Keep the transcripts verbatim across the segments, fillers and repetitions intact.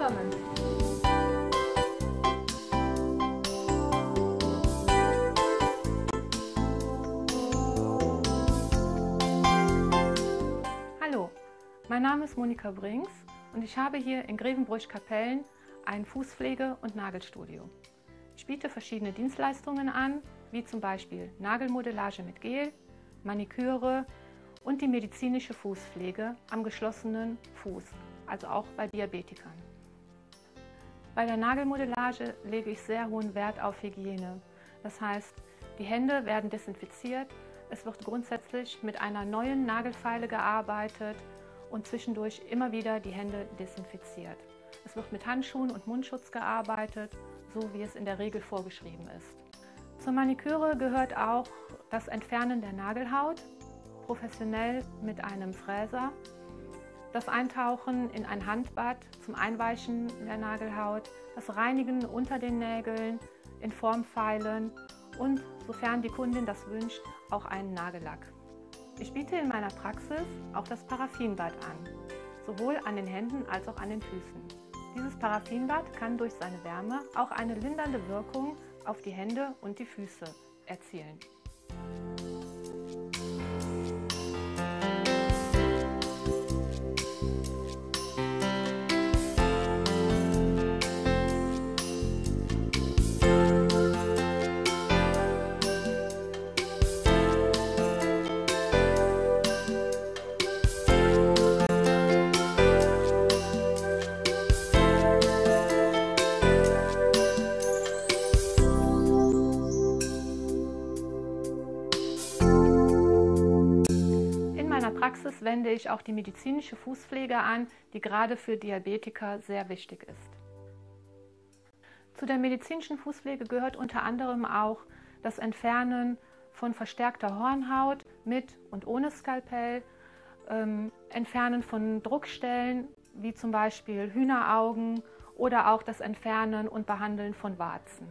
willkommen! Hallo, mein Name ist Monika Brinks und ich habe hier in Grevenbroich-Kapellen ein Fußpflege- und Nagelstudio. Ich biete verschiedene Dienstleistungen an, wie zum Beispiel Nagelmodellage mit Gel, Maniküre und die medizinische Fußpflege am geschlossenen Fuß, also auch bei Diabetikern. Bei der Nagelmodellage lege ich sehr hohen Wert auf Hygiene. Das heißt, die Hände werden desinfiziert, es wird grundsätzlich mit einer neuen Nagelfeile gearbeitet und zwischendurch immer wieder die Hände desinfiziert. Es wird mit Handschuhen und Mundschutz gearbeitet, so wie es in der Regel vorgeschrieben ist. Zur Maniküre gehört auch das Entfernen der Nagelhaut, professionell mit einem Fräser, das Eintauchen in ein Handbad zum Einweichen der Nagelhaut, das Reinigen unter den Nägeln in Formfeilen und, sofern die Kundin das wünscht, auch einen Nagellack. Ich biete in meiner Praxis auch das Paraffinbad an, sowohl an den Händen als auch an den Füßen. Dieses Paraffinbad kann durch seine Wärme auch eine lindernde Wirkung auf die Hände und die Füße erzielen. In meiner Praxis wende ich auch die medizinische Fußpflege an, die gerade für Diabetiker sehr wichtig ist. Zu der medizinischen Fußpflege gehört unter anderem auch das Entfernen von verstärkter Hornhaut mit und ohne Skalpell, ähm, Entfernen von Druckstellen wie zum Beispiel Hühneraugen oder auch das Entfernen und Behandeln von Warzen.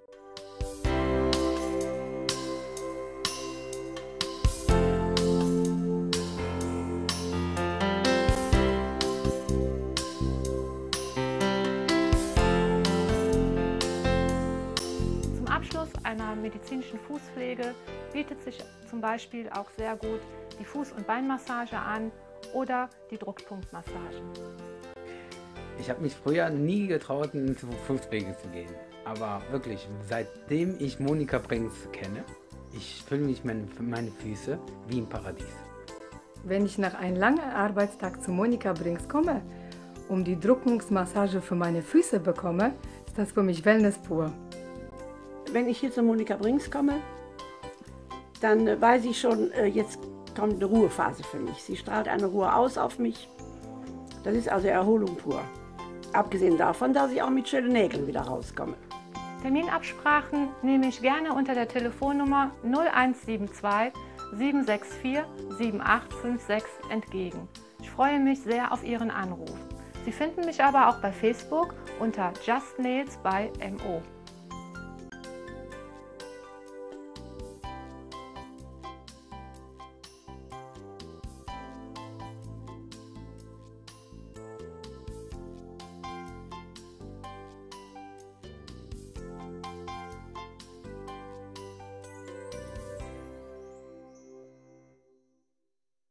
Zum Abschluss einer medizinischen Fußpflege bietet sich zum Beispiel auch sehr gut die Fuß- und Beinmassage an oder die Druckpunktmassage. Ich habe mich früher nie getraut, zur Fußpflege zu gehen. Aber wirklich, seitdem ich Monika Brinks kenne, ich fühle mich meine, meine Füße wie im Paradies. Wenn ich nach einem langen Arbeitstag zu Monika Brinks komme, um die Druckungsmassage für meine Füße bekomme, ist das für mich Wellness pur. Wenn ich hier zu Monika Brinks komme, dann weiß ich schon, jetzt kommt eine Ruhephase für mich. Sie strahlt eine Ruhe aus auf mich. Das ist also Erholung pur. Abgesehen davon, dass ich auch mit schönen Nägeln wieder rauskomme. Terminabsprachen nehme ich gerne unter der Telefonnummer null eins sieben zwei sieben sechs vier sieben acht fünf sechs entgegen. Ich freue mich sehr auf Ihren Anruf. Sie finden mich aber auch bei Facebook unter Just Nails by M O.